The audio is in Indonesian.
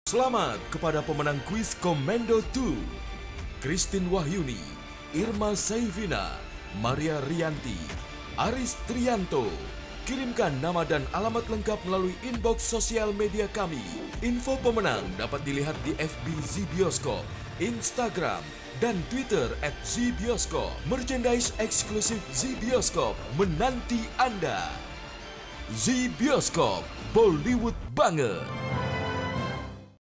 Selamat kepada pemenang kuis Komendo 2, Christine Wahyuni, Irma Saifina, Maria Rianti, Aris Trianto. Kirimkan nama dan alamat lengkap melalui inbox sosial media kami. Info pemenang dapat dilihat di FB Zbioskop, Instagram, dan Twitter @Zbioskop. Merchandise eksklusif Zbioskop menanti Anda. Zbioskop, Bollywood banget.